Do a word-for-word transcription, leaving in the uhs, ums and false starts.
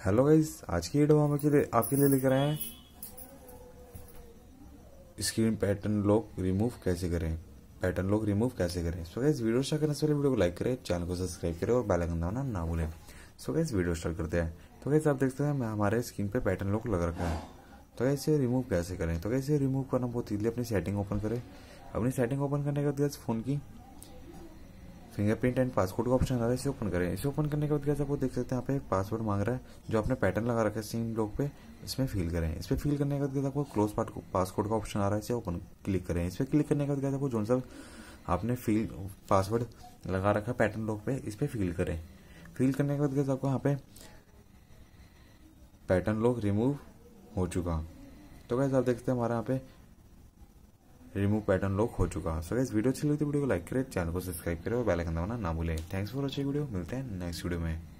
Hello guys, आज की video हम आपके लिए आपके लिए लेकर आए हैं स्क्रीन पैटर्न लॉक रिमूव कैसे करें पैटर्न लॉक रिमूव कैसे करें। सो गाइस, वीडियो स्टार्ट करने से पहले वीडियो को लाइक करें, चैनल को सब्सक्राइब करें और बेल आइकन दबाना ना भूलें। सो गाइस, वीडियो स्टार्ट करते हैं। तो गाइस, आप देखते हैं हमारे स्क्रीन पे पैटर्न लॉक लग रखा है। तो गाइस, इसे रिमूव कैसे करें। तो गाइस, इसे रिमूव करना बहुत इजीली। अपनी सेटिंग ओपन करें। अपनी सेटिंग ओपन करने के बाद फोन की फिंगरप्रिंट एंड पासवर्ड का ऑप्शन आ रहा है, इसे ओपन करें। इसे ओपन करने के बाद कैसे आपको देख सकते हैं यहाँ पे एक पासवर्ड मांग रहा है जो आपने पैटर्न लगा रखा है स्क्रीन लॉक पे, इसमें फिल करें। इस पर फिल करने के बाद आपको क्लोज पासवर्ड का ऑप्शन आ रहा है, इसे ओपन क्लिक करें। इस पर क्लिक करने के बाद आपको जो सा आपने फिल पासवर्ड लगा रखा है पैटर्न लॉक पे, इस पर फिल करें। फिल करने के बाद आपको यहाँ पे पैटर्न लॉक रिमूव हो चुका। तो गाइस, आप देखते हैं हमारा यहाँ पे रिमूव पैटर्न लॉक हो चुका। सो गाइस, वीडियो अच्छी लगी तो वीडियो को लाइक करें, चैनल को सब्सक्राइब करें और बेल आइकन दबाना ना भूलें। Thanks for watching video. मिलते हैं नेक्स्ट वीडियो में।